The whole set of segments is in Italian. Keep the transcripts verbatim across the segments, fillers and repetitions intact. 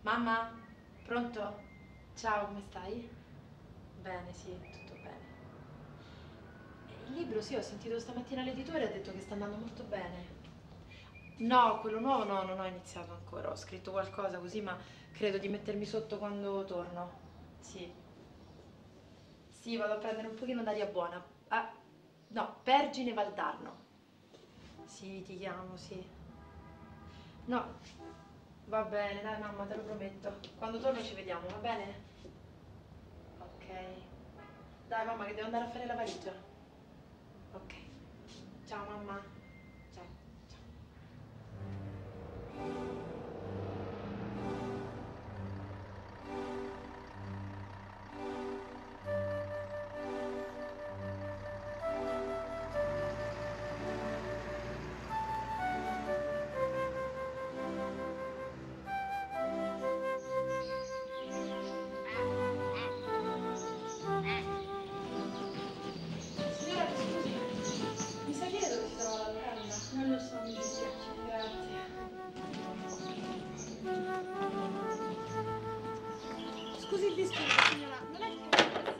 Mamma, pronto? Ciao, come stai? Bene, sì, tutto bene. Il libro, sì, ho sentito stamattina l'editore e ha detto che sta andando molto bene. No, quello nuovo no, non ho iniziato ancora. Ho scritto qualcosa così, ma credo di mettermi sotto quando torno. Sì. Sì, vado a prendere un pochino d'aria buona. Ah, no, Pergine Valdarno. Sì, ti chiamo, sì. No, va bene, dai mamma, te lo prometto. Quando torno ci vediamo, va bene? Ok. Dai mamma, che devo andare a fare la valigia. Ok. Ciao mamma. Ciao. Ciao. Signora, scusi, mi sa dire dove si trova la locanda? Non lo so, mi dispiace. Grazie. Scusi il disturbo, signora, non è che...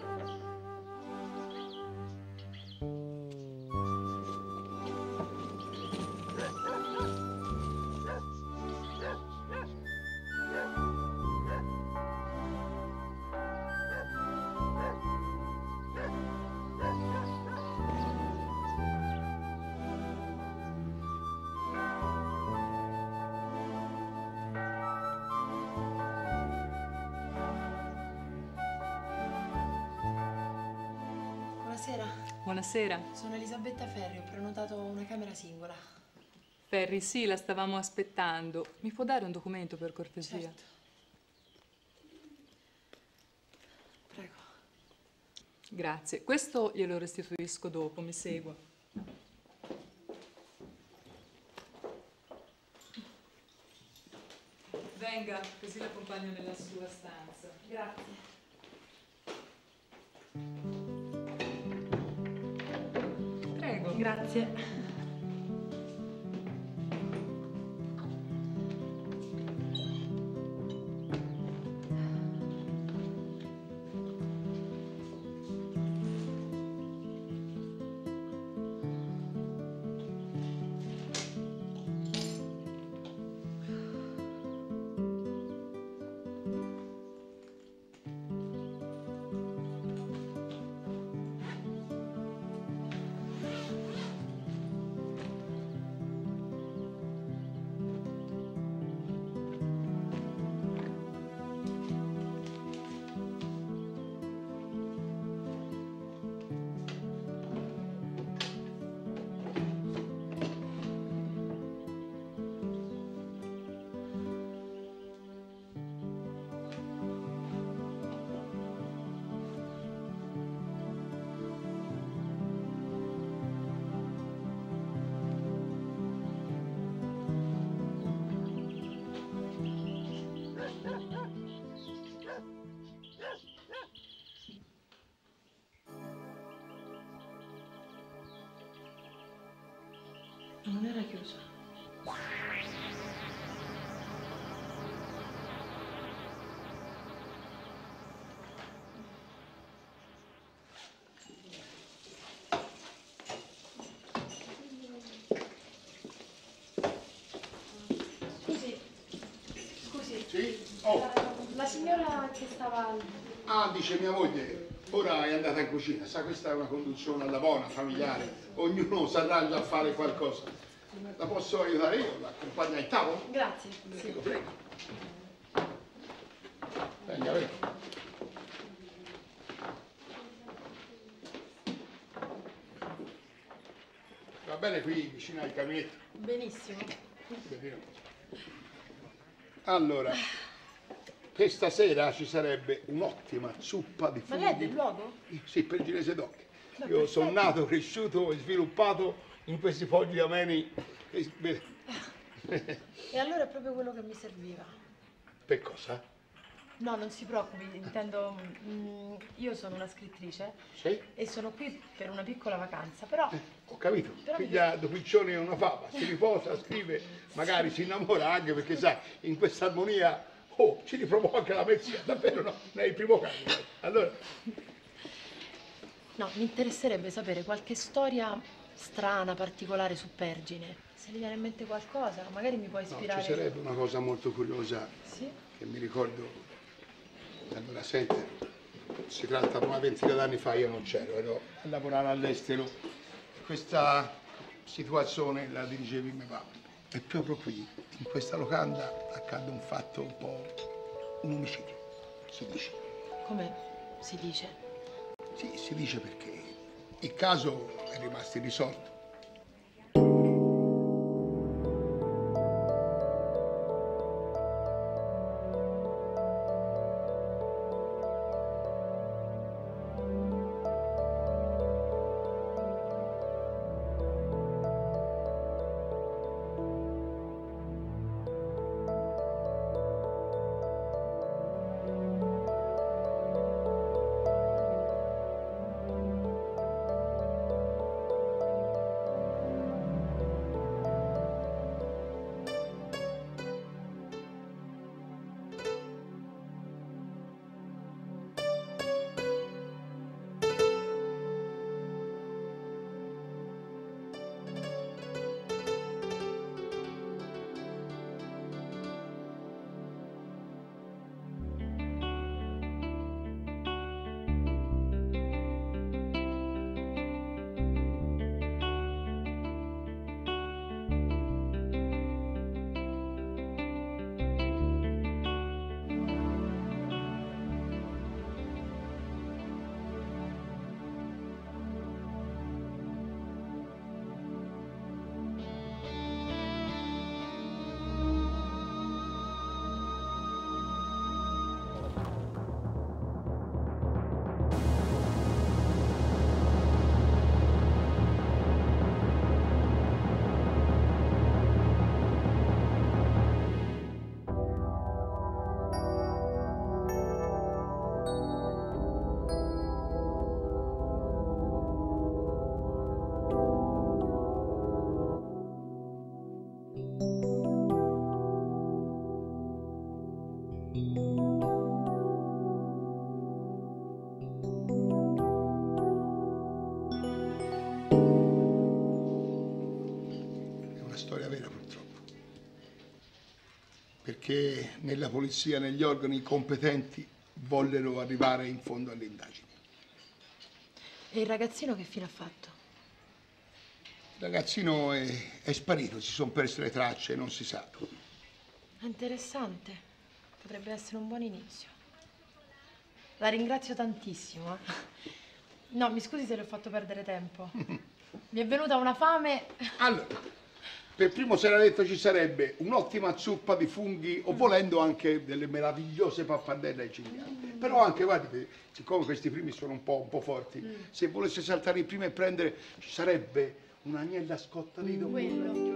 Buonasera. Buonasera. Sono Elisabetta Ferri, ho prenotato una camera singola. Ferri, sì, la stavamo aspettando. Mi può dare un documento per cortesia? Certo. Prego. Grazie. Questo glielo restituisco dopo, mi segua. Venga, così l'accompagno nella sua stanza. Grazie. Prego. Grazie. Non era chiuso. Scusi, scusi. Sì? Oh. La, la signora che stava... Ah, dice mia moglie, ora è andata in cucina. Sa, questa è una conduzione alla buona, familiare. Ognuno si arrangia a fare qualcosa. La posso aiutare io? L'accompagna al tavolo? Grazie. Sì. Prego, prego. Venga, venga. Va bene qui vicino al caminetto? Benissimo. Allora, questa sera ci sarebbe un'ottima zuppa di funghi. Ma lei è del luogo? Sì, per Ginese d'Occhi. No, Io sono perfetto. nato, cresciuto e sviluppato in questi foggi ameni. E allora è proprio quello che mi serviva. Per cosa? No, non si preoccupi, intendo, mm, io sono una scrittrice Sì? e sono qui per una piccola vacanza, però... Eh, ho capito. Però mi- Figlia di piccione è una fava, si riposa, scrive, magari si innamora anche perché sai, in questa armonia Oh, ci riprovò anche la Mezzia, davvero no, è il primo caso. Allora... No, mi interesserebbe sapere qualche storia strana, particolare su Pergine. Se gli viene in mente qualcosa, magari mi può ispirare. No, ci sarebbe una cosa molto curiosa, sì? Che mi ricordo. Allora, senti, si tratta di una ventina d'anni fa, io non c'ero, ero a lavorare all'estero. Questa situazione la dirigevi mio papà. E proprio qui, in questa locanda, accade un fatto un po'... un omicidio, si dice. Come si dice? Sì, si dice perché il caso è rimasto irrisolto. Storia vera purtroppo, perché nella polizia, negli organi competenti vollero arrivare in fondo alle indagini. E il ragazzino che fine ha fatto? Il ragazzino è, è sparito, si sono perse le tracce, non si sa. È interessante, potrebbe essere un buon inizio. La ringrazio tantissimo. Eh. No, mi scusi se le ho fatto perdere tempo. Mi è venuta una fame. Allora. Per primo si era detto ci sarebbe un'ottima zuppa di funghi o volendo anche delle meravigliose pappardelle ai cinghiali. Mm. Però anche, guardi, siccome questi primi sono un po', un po' forti, mm. se volesse saltare i primi e prendere, ci sarebbe un'agnella scotta di dopo. Quello.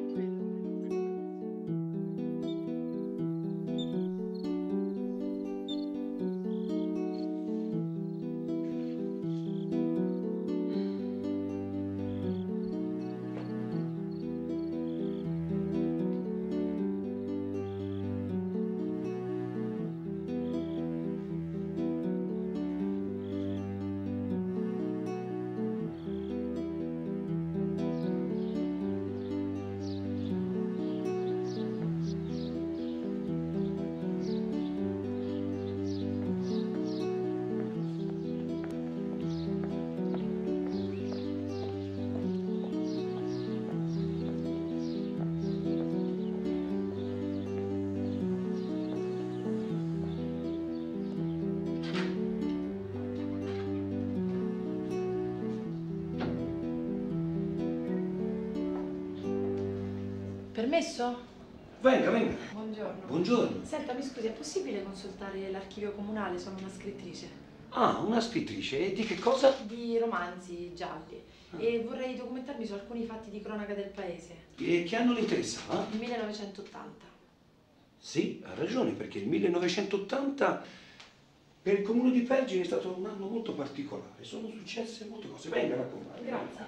Permesso? Venga, venga. Buongiorno. Buongiorno. Senta, mi scusi, è possibile consultare l'archivio comunale? Sono una scrittrice. Ah, una scrittrice. E di che cosa? Di romanzi gialli. Ah. E vorrei documentarmi su alcuni fatti di cronaca del paese. E che anno le interessava? Il millenovecentottanta. Sì, ha ragione, perché il millenovecentottanta per il comune di Pergine è stato un anno molto particolare. Sono successe molte cose. Venga, raccontare. Grazie.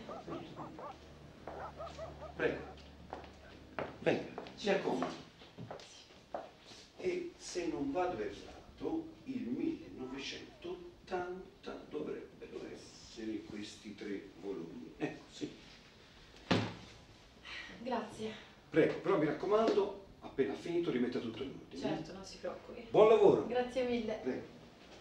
Prego. Venga, si accomodi. E se se non vado errato, il millenovecentottanta dovrebbero essere questi tre volumi. Ecco, sì. Grazie. Prego, però mi raccomando, appena finito rimetta tutto in ordine. Certo, non si preoccupi. Buon lavoro. Grazie mille. Prego.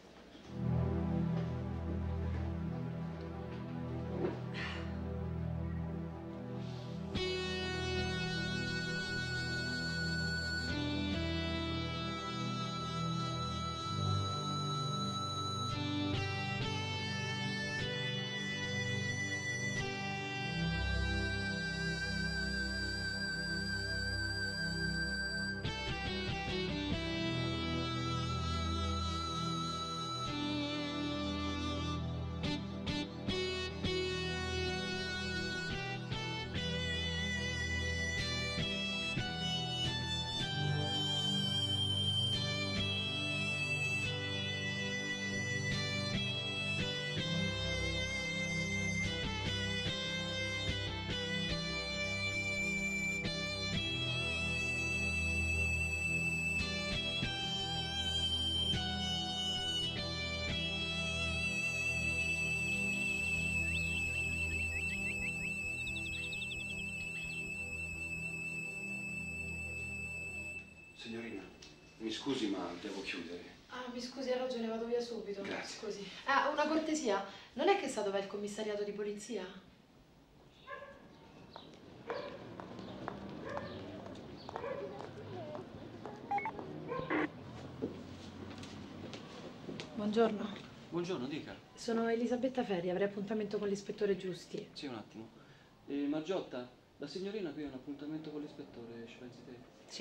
Signorina, mi scusi ma devo chiudere. Ah, mi scusi, ha ragione, vado via subito. Grazie. Scusi. Ah, una cortesia. Non è che sa dov'è il commissariato di polizia? Buongiorno. Buongiorno, dica. Sono Elisabetta Ferri, avrei appuntamento con l'ispettore Giusti. Sì, un attimo. Eh, Margiotta, la signorina qui ha un appuntamento con l'ispettore, ci pensi te? Sì.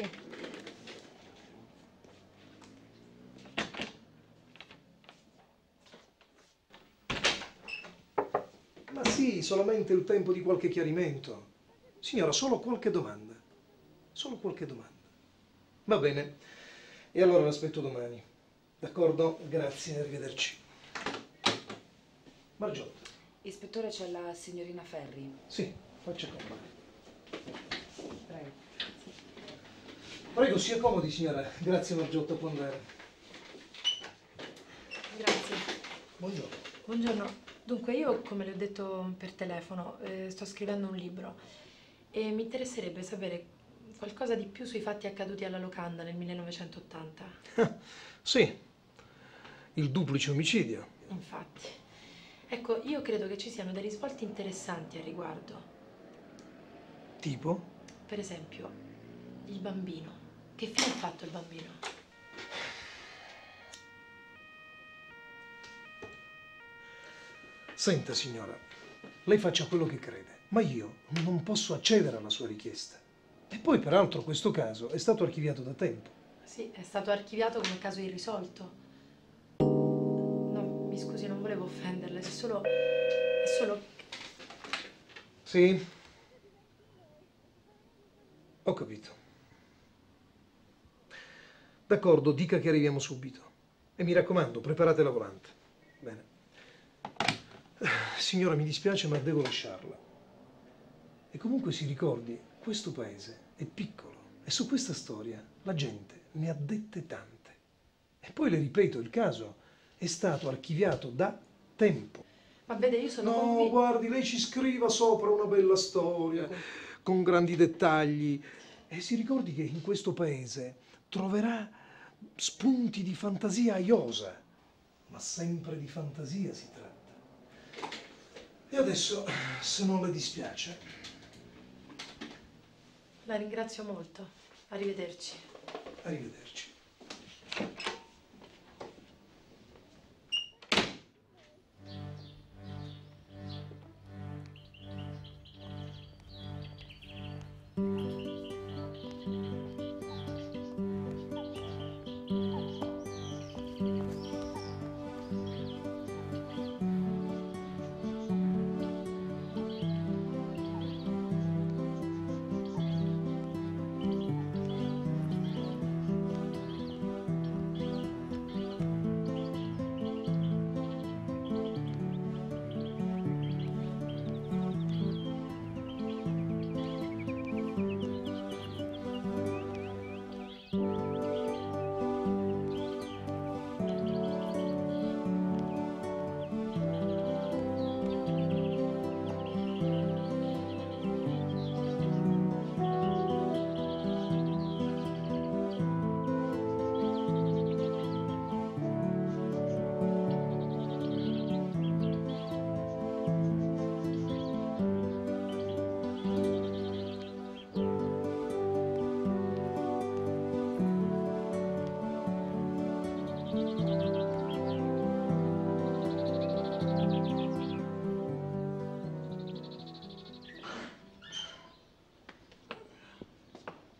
Ma sì, solamente il tempo di qualche chiarimento. Signora, solo qualche domanda. Solo qualche domanda. Va bene. E allora l'aspetto domani. D'accordo? Grazie, arrivederci. Margiotta. Ispettore, c'è la signorina Ferri. Sì, faccia comodo. Prego. Prego, si accomodi, signora. Grazie, Margiotta, può andare. Grazie. Buongiorno. Buongiorno. Dunque, io, come le ho detto per telefono, eh, sto scrivendo un libro e mi interesserebbe sapere qualcosa di più sui fatti accaduti alla locanda nel millenovecentottanta. Sì, il duplice omicidio. Infatti. Ecco, io credo che ci siano dei risvolti interessanti al riguardo. Tipo? Per esempio, il bambino. Che fine ha fatto il bambino? Senta, signora, lei faccia quello che crede, ma io non posso accedere alla sua richiesta. E poi, peraltro, questo caso è stato archiviato da tempo. Sì, è stato archiviato come caso irrisolto. No, mi scusi, non volevo offenderla, è solo... è solo... Sì? Ho capito. D'accordo, dica che arriviamo subito. E mi raccomando, preparate la volante. Bene. Signora, mi dispiace, ma devo lasciarla. E comunque si ricordi, questo paese è piccolo e su questa storia la gente ne ha dette tante. E poi le ripeto, il caso è stato archiviato da tempo. Ma vede, io sono No, convinta... guardi, lei ci scriva sopra una bella storia, con grandi dettagli. E si ricordi che in questo paese troverà spunti di fantasia a iosa. Ma sempre di fantasia si tratta. E adesso, se non le dispiace... La ringrazio molto. Arrivederci. Arrivederci.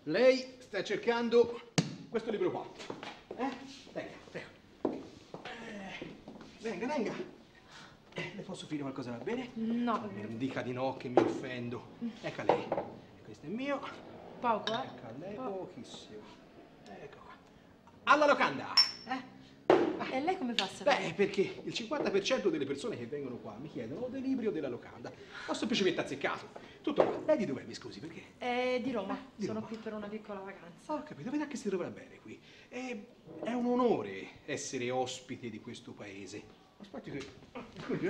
lei sta cercando questo libro qua. Eh? Venga, prego. Eh, venga, venga. Eh, le posso offrire qualcosa, va bene? No. Non dica di no che mi offendo. Ecco a lei. Questo è mio. Poco, eh? Ecco a lei, Po- pochissimo. Ecco qua. Alla locanda! Eh? E lei come fa a sapere? Beh, perché il cinquanta per cento delle persone che vengono qua mi chiedono o dei libri o della locanda. Ho semplicemente azzeccato. Tutto qua. Lei di dov'è, mi scusi, perché? È di Roma. Di Sono Roma. qui per una piccola vacanza. Ho capito, vedrà che si troverà bene qui. È, è un onore essere ospite di questo paese. Aspetti che... Scusi, eh?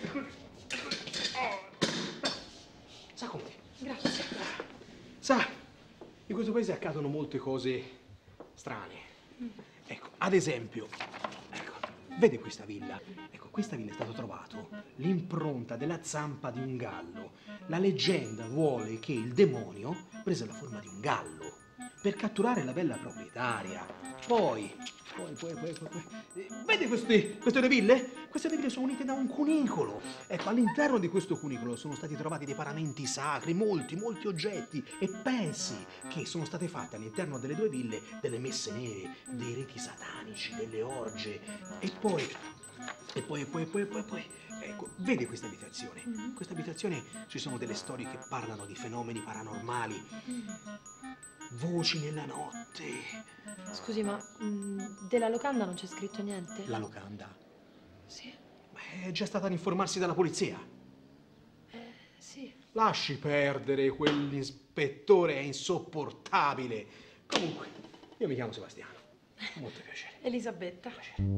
Sa come? Grazie. Sa, in questo paese accadono molte cose strane. Ecco, ad esempio, ecco, vede questa villa? Ecco, questa villa è stato trovato l'impronta della zampa di un gallo. La leggenda vuole che il demonio prese la forma di un gallo per catturare la bella proprietaria. Poi, poi, poi, poi, poi, poi eh, vede queste, queste due ville? Queste due ville sono unite da un cunicolo. Ecco, all'interno di questo cunicolo sono stati trovati dei paramenti sacri, molti, molti oggetti. E pensi che sono state fatte all'interno delle due ville delle messe nere, dei riti satanici, delle orge. E poi, e poi, e poi, e poi, e poi, e poi, ecco, vede questa abitazione. In questa abitazione ci sono delle storie che parlano di fenomeni paranormali. Voci nella notte. Scusi, ma mh, della locanda non c'è scritto niente? La locanda? Sì. È già stata ad informarsi dalla polizia. Eh, sì. Lasci perdere, quell'ispettore è insopportabile. Comunque, io mi chiamo Sebastiano. Molto piacere. Elisabetta.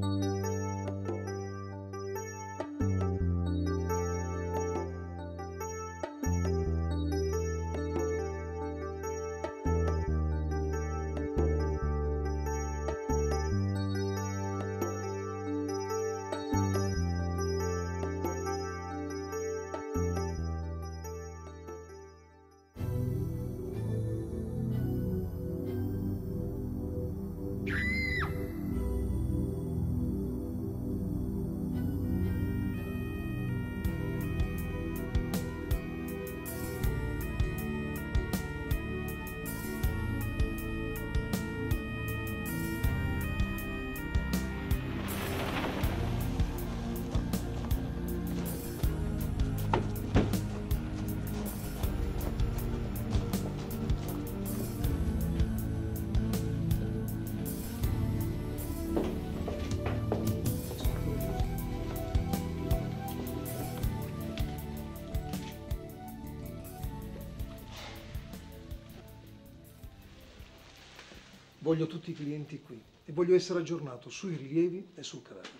Voglio tutti i clienti qui e voglio essere aggiornato sui rilievi e sul cadavere.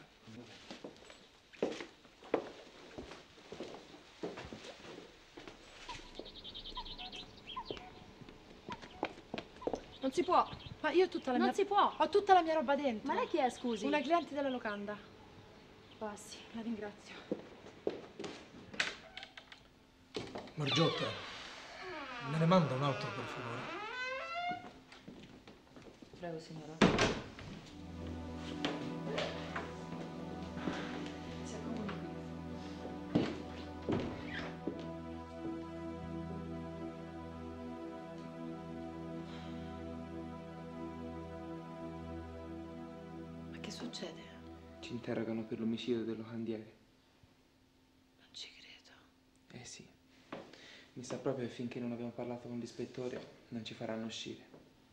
Non si può. Ma io ho tutta la Non mia... si può. Ho tutta la mia roba dentro. Ma lei chi è, scusi? Una cliente della locanda. Passi, la ringrazio. Margiotta, me ne manda un altro per favore. Prego, signora. Si accomodi qui. Ma che succede? Ci interrogano per l'omicidio del locandiere. Non ci credo. Eh sì. Mi sa proprio che finché non abbiamo parlato con l'ispettore non ci faranno uscire.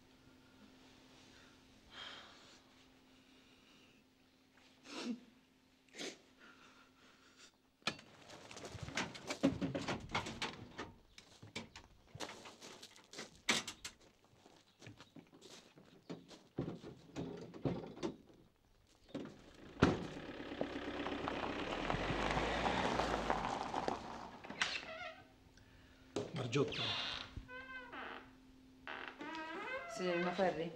Margiotta, Signorina Ferri?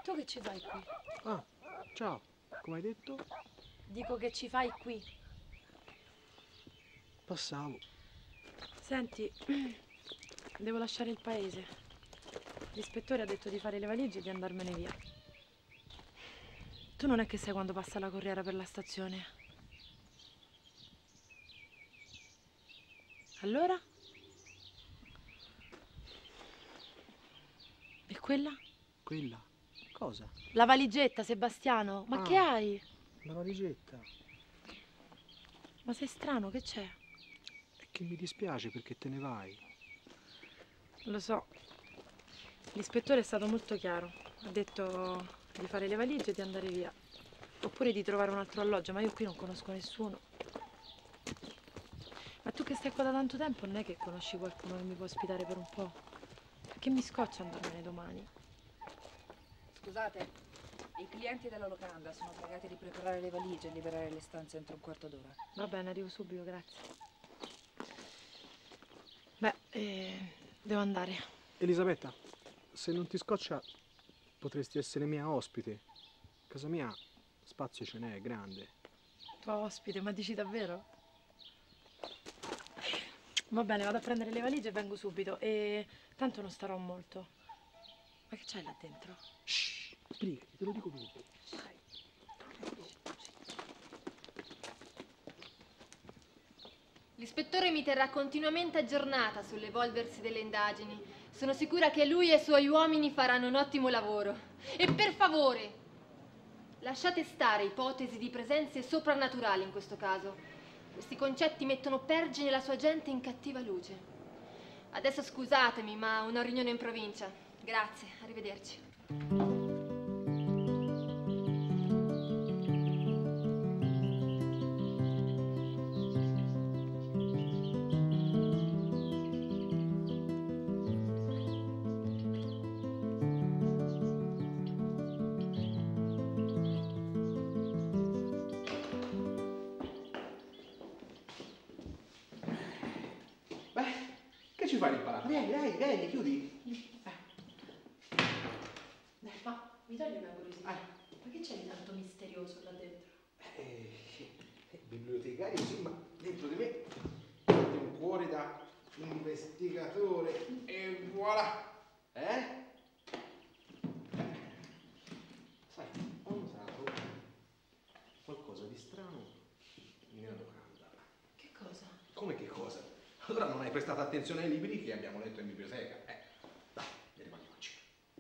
Tu che ci fai qui? Ah, ciao, come hai detto? Dico che ci fai qui. Passavo. Senti, devo lasciare il paese. L'ispettore ha detto di fare le valigie e di andarmene via. Tu non è che sai quando passa la corriera per la stazione? Allora? E quella? Quella? Cosa? La valigetta, Sebastiano. Ma Ah. che hai? La valigetta. Ma sei strano, che c'è? È che mi dispiace perché te ne vai. Lo so. L'ispettore è stato molto chiaro. Ha detto di fare le valigie e di andare via. Oppure di trovare un altro alloggio, ma io qui non conosco nessuno. Ma tu che stai qua da tanto tempo non è che conosci qualcuno che mi può ospitare per un po'? Perché mi scoccia andarmene domani. Scusate, i clienti della locanda sono pregati di preparare le valigie e liberare le stanze entro un quarto d'ora. Va bene, arrivo subito, grazie. Beh, eh, devo andare. Elisabetta, se non ti scoccia, potresti essere mia ospite. Casa mia, spazio ce n'è, è grande. Tua ospite, ma dici davvero? Va bene, vado a prendere le valigie e vengo subito. E tanto non starò molto. Ma che c'hai là dentro? Shh, sbrigati, te lo dico dopo. L'ispettore mi terrà continuamente aggiornata sull'evolversi delle indagini. Sono sicura che lui e i suoi uomini faranno un ottimo lavoro. E per favore, lasciate stare ipotesi di presenze soprannaturali in questo caso. Questi concetti mettono Pergine e la sua gente in cattiva luce. Adesso scusatemi, ma ho una riunione in provincia. Grazie, arrivederci. Che ci fai lì parato? Vieni, dai, vieni, chiudi. Ma mi togli una curiosità? Ma che c'è di tanto misterioso là dentro? Eh, eh, bibliotecario sì, ma dentro di me c'è un cuore da investigatore e voilà. Eh? eh. Sai, ho notato qualcosa di strano nella locanda. Che cosa? Come che cosa? Allora non hai prestato attenzione ai libri che abbiamo letto in biblioteca. Eh, dai, ne riparliamoci.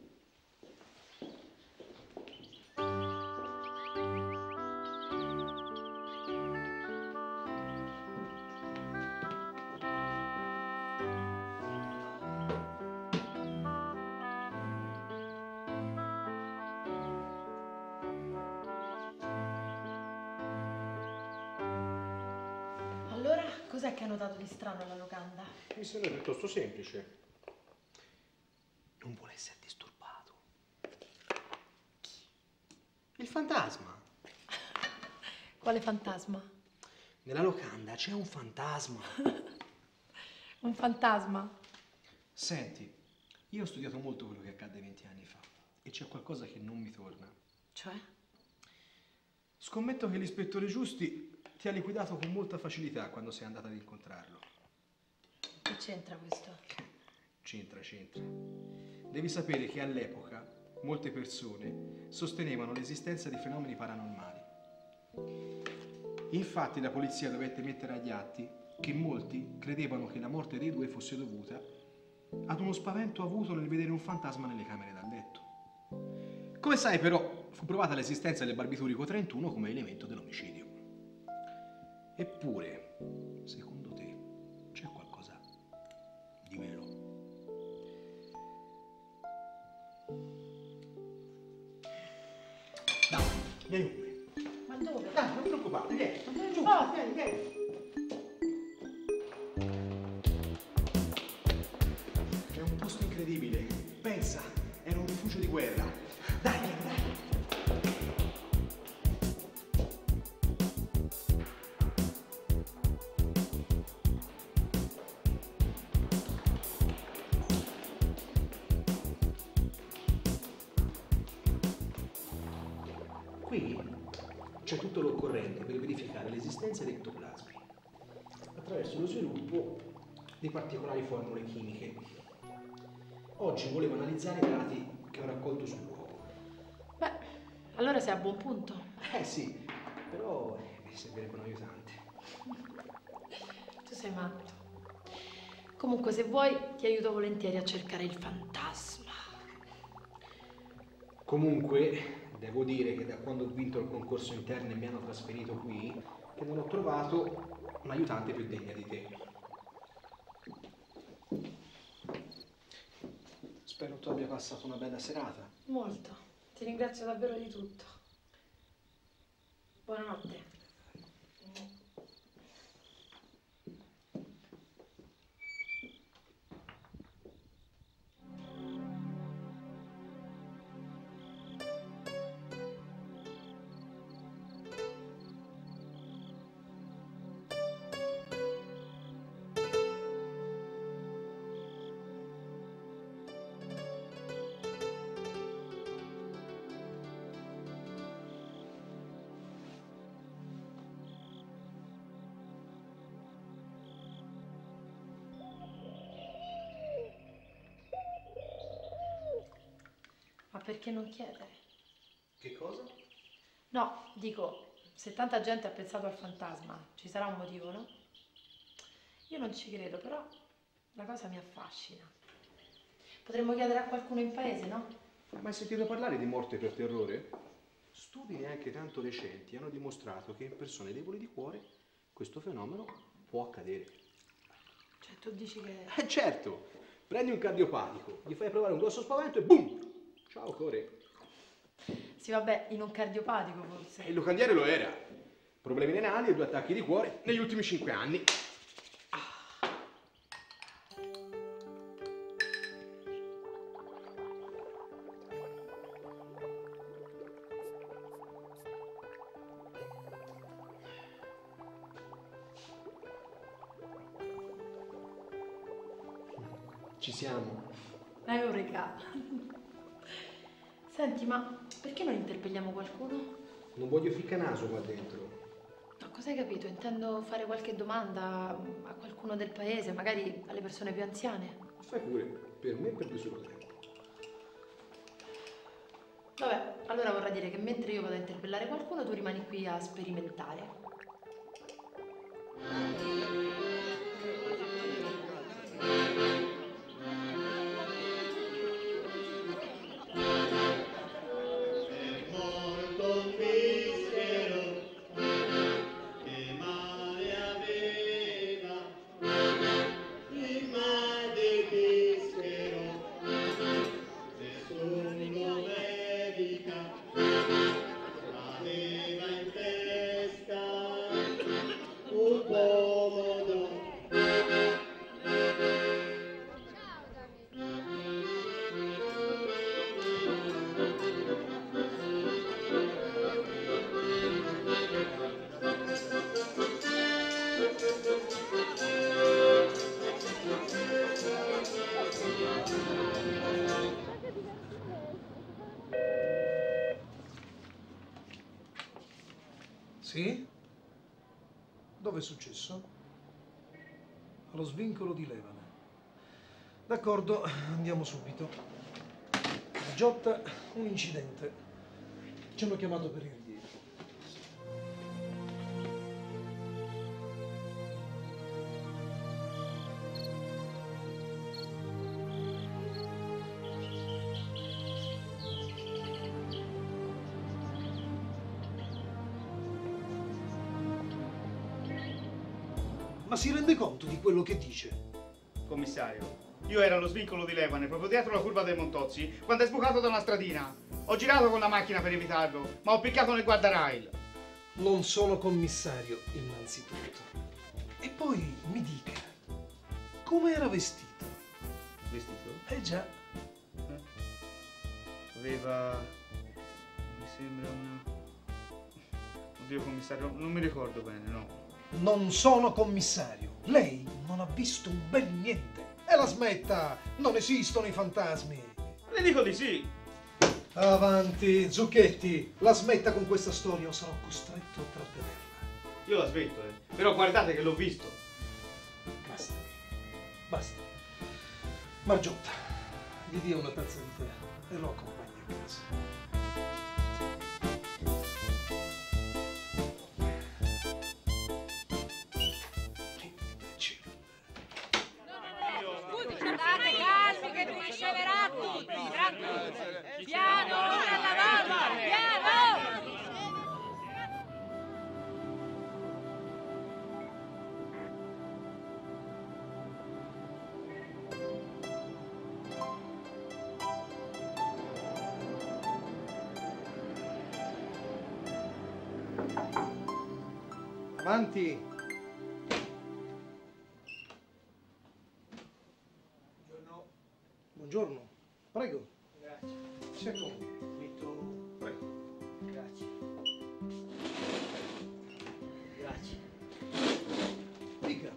Allora, cos'è che hai notato di strano alla locanda? Mi sembra piuttosto semplice. Non vuole essere disturbato. Chi? Il fantasma. Quale fantasma? Nella locanda c'è un fantasma. Un fantasma? Senti, io ho studiato molto quello che accadde venti anni fa e c'è qualcosa che non mi torna. Cioè? Scommetto che l'ispettore Giusti ti ha liquidato con molta facilità quando sei andata ad incontrarlo. Che c'entra questo? C'entra, c'entra. Devi sapere che all'epoca molte persone sostenevano l'esistenza di fenomeni paranormali. Infatti la polizia dovette mettere agli atti che molti credevano che la morte dei due fosse dovuta ad uno spavento avuto nel vedere un fantasma nelle camere da letto. Come sai però, fu provata l'esistenza del barbiturico trentuno come elemento dell'omicidio. Eppure, secondo te, c'è qualcosa di vero? Dai, vieni con me. Ma dove? Dai, non ti preoccupare, vieni. Ma Giù, no. vieni, vieni. È un posto incredibile. Pensa, era un rifugio di guerra. Dai, vieni, dai. c'è tutto l'occorrente per verificare l'esistenza dei ectoplasmi attraverso lo sviluppo di particolari formule chimiche. Oggi volevo analizzare i dati che ho raccolto sul luogo. Beh, allora sei a buon punto. Eh sì, però mi servirebbe un aiutante. Tu sei matto. Comunque, se vuoi, ti aiuto volentieri a cercare il fantasma. Comunque, devo dire che da quando ho vinto il concorso interno e mi hanno trasferito qui, che non ho trovato un aiutante più degna di te. Spero tu abbia passato una bella serata. Molto. Ti ringrazio davvero di tutto. Buonanotte. Ma perché non chiedere? Che cosa? No, dico, se tanta gente ha pensato al fantasma, ci sarà un motivo, no? Io non ci credo, però la cosa mi affascina. Potremmo chiedere a qualcuno in paese, no? Hai mai sentito parlare di morte per terrore? Studi neanche tanto recenti hanno dimostrato che in persone deboli di cuore questo fenomeno può accadere. Cioè, tu dici che... Eh certo! Prendi un cardiopatico, gli fai provare un grosso spavento e boom! Ciao, cuore. Sì, vabbè, in un cardiopatico forse. E il localiere lo era. Problemi renali e due attacchi di cuore negli ultimi cinque anni. Ci siamo. Eureka. Senti, ma perché non interpelliamo qualcuno? Non voglio ficca naso qua dentro. No, cosa hai capito? Intendo fare qualche domanda a qualcuno del paese, magari alle persone più anziane. Fai pure, per me perdi solo tempo. Vabbè, allora vorrà dire che mentre io vado a interpellare qualcuno, tu rimani qui a sperimentare. Sì? Dove è successo? Allo svincolo di Levane. D'accordo, andiamo subito. Giotta, un incidente. Ci hanno chiamato per il rilievo. Ma si rende conto di quello che dice? Commissario, io ero allo svincolo di Levane, proprio dietro la curva dei Montozzi, quando è sbucato da una stradina. Ho girato con la macchina per evitarlo, ma ho picchiato nel guardarail. Non sono commissario, innanzitutto. E poi mi dica, come era vestito? Vestito? Eh già. Eh? Aveva... mi sembra una... Oddio, commissario, non mi ricordo bene, no. Non sono commissario. Lei non ha visto un bel niente. E la smetta! Non esistono i fantasmi. Le dico di sì. Avanti, Zucchetti, la smetta con questa storia o sarò costretto a trattenerla. Io la smetto, eh. Però guardate che l'ho visto. Basta, basta. Margiotta, gli dia una tazza di tè e lo accompagni a casa. State calmi che mi sceverà tutti, tranquilli. Piano, ora alla volta, piano! Avanti. Buongiorno, prego. Grazie. Si accomodi. Metto... Prego. Grazie. Grazie. Dica.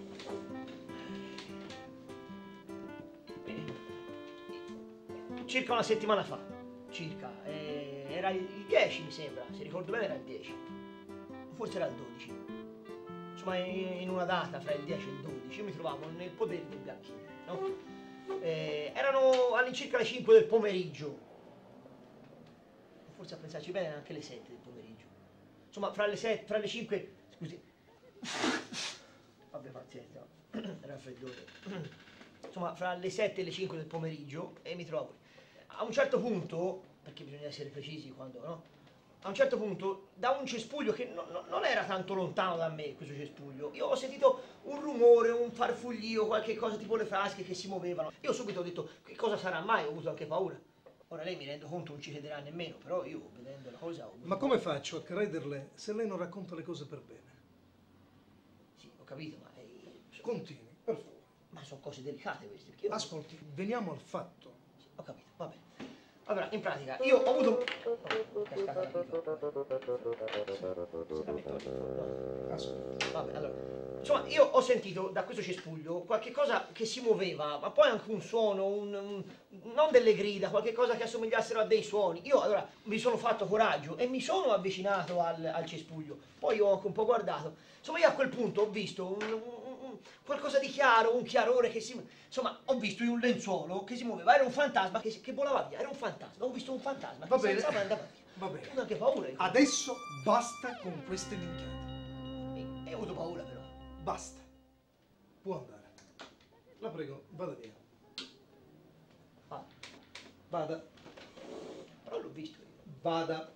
Circa una settimana fa, circa, eh, era il dieci mi sembra, se ricordo bene era il dieci, forse era il dodici. Insomma in in una data fra il dieci e il dodici io mi trovavo nel podere del Bianchini, no? Eh, erano all'incirca le cinque del pomeriggio, forse a pensarci bene anche le sette del pomeriggio, insomma fra le, sette, fra le cinque, scusi, vabbè pazienza, era raffreddore, insomma fra le sette e le cinque del pomeriggio e mi trovo a un certo punto, perché bisogna essere precisi quando, no? A un certo punto, da un cespuglio che no, no, non era tanto lontano da me, questo cespuglio, io ho sentito un rumore, un farfuglio, qualche cosa tipo le frasche che si muovevano. Io subito ho detto, che cosa sarà mai? Ho avuto anche paura. Ora lei mi rendo conto non ci crederà nemmeno, però io vedendo la cosa ho avuto Ma come faccio a crederle se lei non racconta le cose per bene? Sì, ho capito, ma... Eh, Continui, per favore. Ma sono cose delicate queste. Perché io... Ascolti, veniamo al fatto. Sì, ho capito, va bene. Allora, in pratica, io ho avuto... Oh, è cascata la pipa. Se la metto lì, no. Vabbè, allora. Insomma, io ho sentito da questo cespuglio qualche cosa che si muoveva, ma poi anche un suono, un, un, non delle grida, qualche cosa che assomigliassero a dei suoni. Io allora mi sono fatto coraggio e mi sono avvicinato al, al cespuglio. Poi ho anche un po' guardato. Insomma, io a quel punto ho visto un, un, un, qualcosa di chiaro, un chiarore che si... Insomma, ho visto un lenzuolo che si muoveva, era un fantasma che, si, che volava via, era un fantasma. Ho visto un fantasma Va che bene. si alzava e andava via. Va bene. Ho anche paura. Adesso basta con queste minchiate. E ho avuto paura però. Basta. Può andare. La prego, vada via. Ah. Vada. Però l'ho visto io. Vada.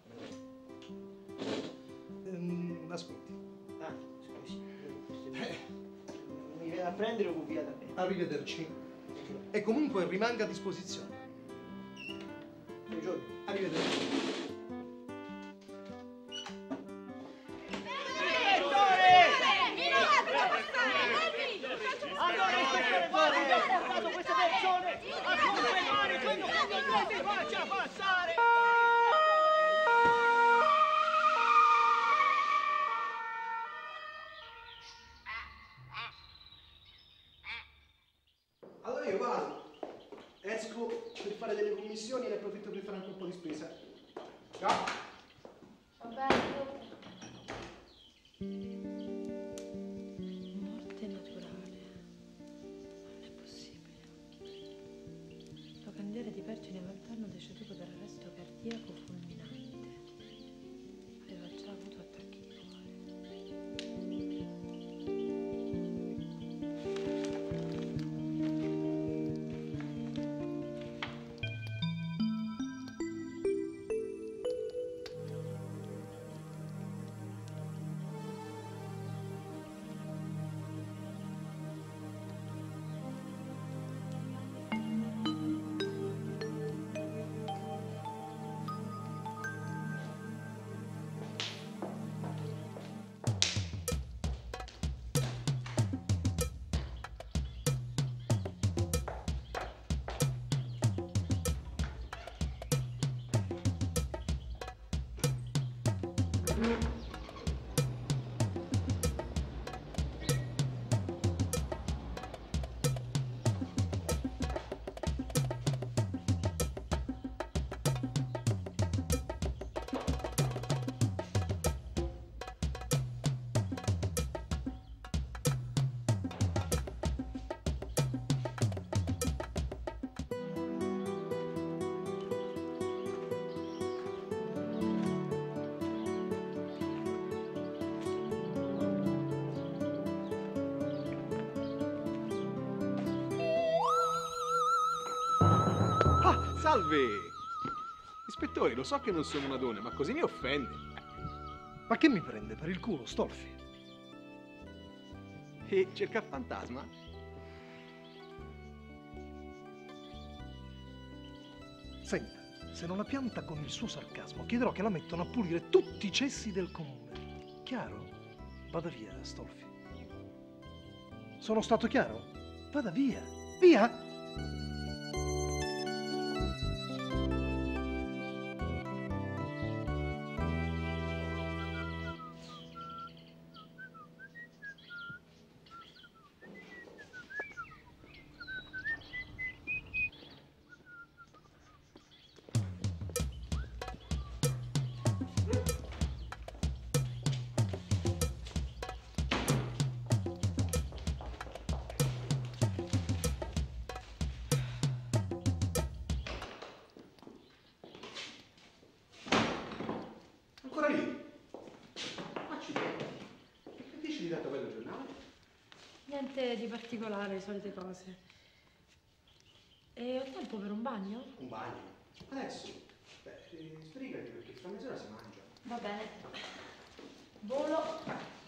Ehm, ascolti. Ah, scusi. Eh. Mi viene a prendere o via da me. Arrivederci. E comunque rimanga a disposizione. Buongiorno. Arrivederci. Allora, ispettore Torre, ho portato queste persone a confermare quello che dovete faccia passare! Allora io vado, esco per fare delle commissioni e ne approfitto per fare anche un po' di spesa. Ciao! Va bene. Morte naturale. Non è possibile. Locandiere di Vergine Valdarno deceduto per arresto cardiaco fulminante. Aveva già avuto attacchi di cuore. Salve! Ispettore, lo so che non sono una donna, ma così mi offende. Ma che mi prende per il culo, Stolfi? E cerca il fantasma? Senta, se non la pianta con il suo sarcasmo, chiederò che la mettano a pulire tutti i cessi del comune. Chiaro? Vada via, Stolfi. Sono stato chiaro? Vada via. Via! Ancora lì? Accidenti. Che dici di dato bello giornale? Niente di particolare, le solite cose. E ho tempo per un bagno? Un bagno? Adesso? Beh, eh, sbrigati perché fra mezz'ora si mangia. Va bene. Volo.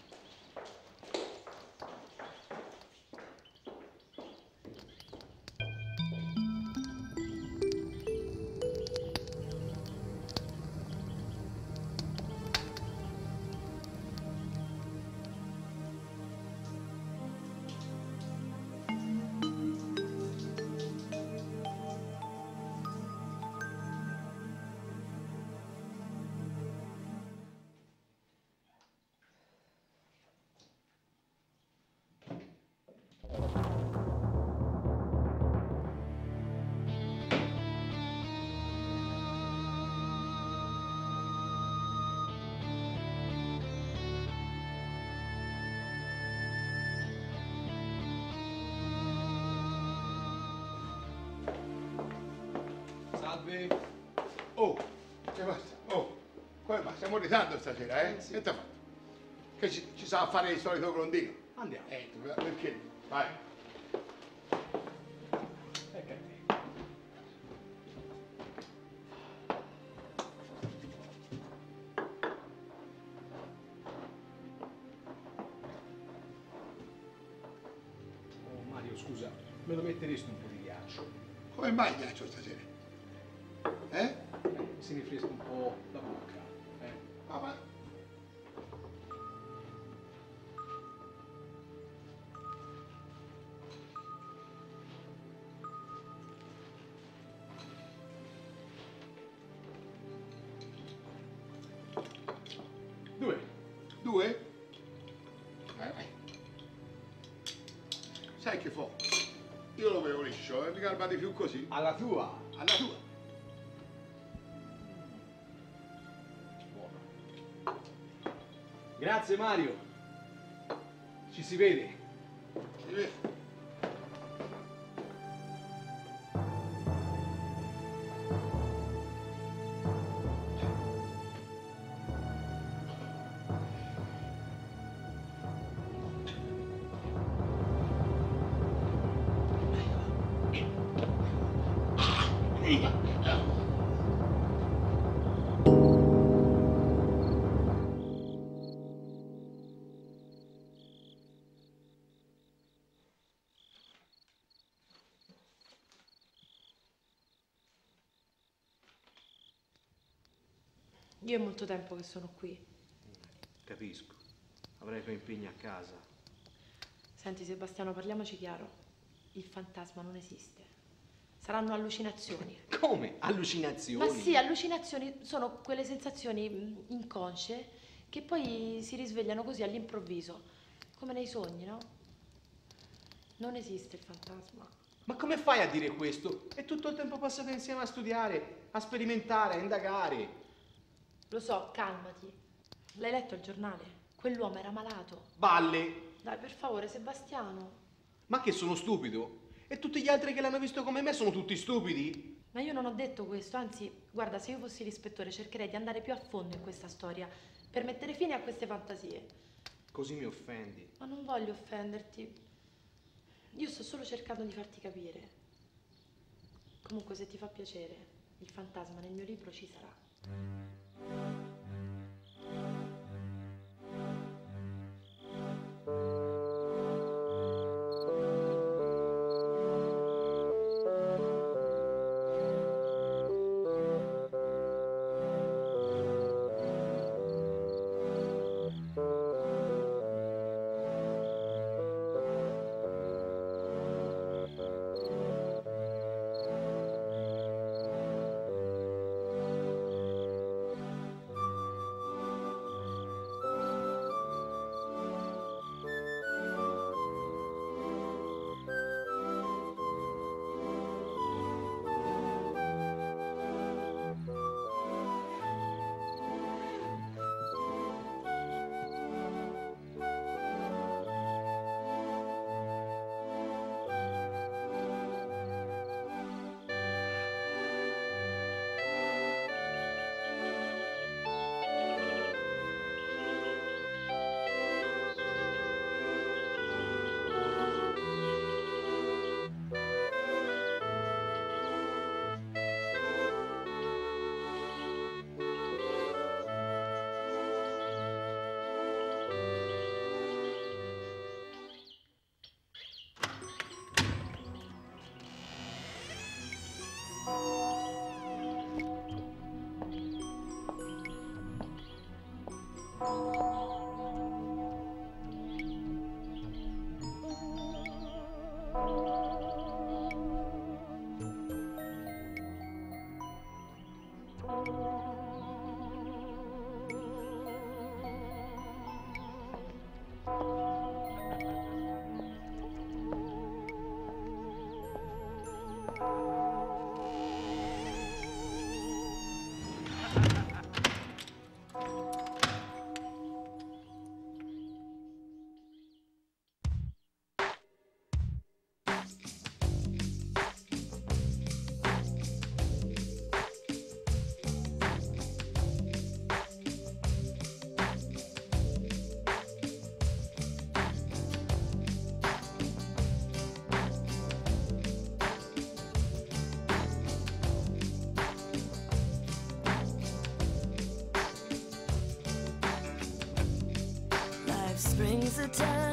Salve. Oh, che basta? Oh, come va? Siamo in ritardo stasera, eh? Che t'ha fatto? Che ci, ci sa fare il solito grondino? Andiamo. Eh, perché? Vai. Ecco a te. Oh, Mario, scusa, me lo metteresti un po' di ghiaccio? Come mai ghiaccio stasera? Eh? Eh, si rinfresca un po' la bocca, eh? Ah, ma... Due. Due? Vai, vai. Sai che fo? Io lo bevo liscio, e mi calma di più così. Alla tua. Alla tua. Grazie Mario. Ci si vede. Si vede. Io è molto tempo che sono qui. Capisco. Avrai i tuoi impegni a casa. Senti Sebastiano, parliamoci chiaro. Il fantasma non esiste. Saranno allucinazioni. Come? Allucinazioni? Ma sì, allucinazioni sono quelle sensazioni mh, inconsce che poi si risvegliano così all'improvviso, come nei sogni, no? Non esiste il fantasma. Ma come fai a dire questo? È tutto il tempo passato insieme a studiare, a sperimentare, a indagare. Lo so, calmati. L'hai letto il giornale? Quell'uomo era malato. Balle! Dai, per favore, Sebastiano. Ma che sono stupido? E tutti gli altri che l'hanno visto come me sono tutti stupidi? Ma io non ho detto questo, anzi, guarda, se io fossi l'ispettore cercherei di andare più a fondo in questa storia per mettere fine a queste fantasie. Così mi offendi. Ma non voglio offenderti. Io sto solo cercando di farti capire. Comunque, se ti fa piacere, il fantasma nel mio libro ci sarà. Springs a time